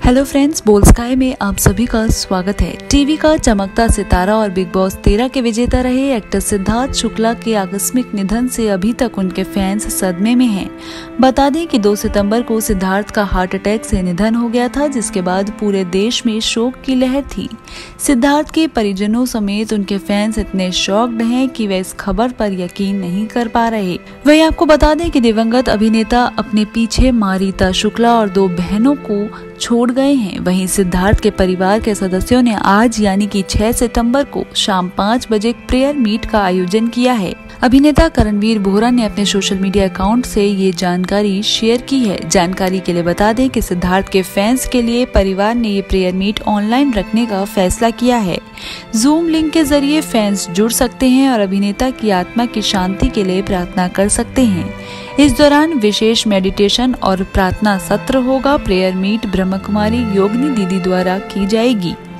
Hello friends, बोल sky में आप सभी का स्वागत है। टीवी का चमकता सितारा और बिग बॉस 13 के विजेता रहे एक्टर सिद्धार्थ शुक्ला के आकस्मिक निधन से अभी तक उनके फैंस सदमे में हैं। बता दें कि 2 सितंबर को सिद्धार्थ का हार्ट अटैक से निधन हो गया था, जिसके बाद पूरे देश में शोक की लहर थी। सिद्धार्थ के परिजनों समेत उनके फैंस इतने शॉक्ड हैं कि वे इस खबर पर यकीन नहीं कर पा रहे। वहीं आपको बता दें कि दिवंगत अभिनेता अपने पीछे माँ रीता शुक्ला और 2 बहनों को छोड़ गए हैं। वहीं सिद्धार्थ के परिवार के सदस्यों ने आज यानी कि 6 सितंबर को शाम 5 बजे प्रेयर मीट का आयोजन किया है। अभिनेता करणवीर बोहरा ने अपने सोशल मीडिया अकाउंट से ये जानकारी शेयर की है। जानकारी के लिए बता दें कि सिद्धार्थ के फैंस के लिए परिवार ने ये प्रेयर मीट ऑनलाइन रखने का फैसला किया है। जूम लिंक के जरिए फैंस जुड़ सकते हैं और अभिनेता की आत्मा की शांति के लिए प्रार्थना कर सकते हैं। इस दौरान विशेष मेडिटेशन और प्रार्थना सत्र होगा। प्रेयर मीट ब्रह्म कुमारी योगिनी दीदी द्वारा की जाएगी।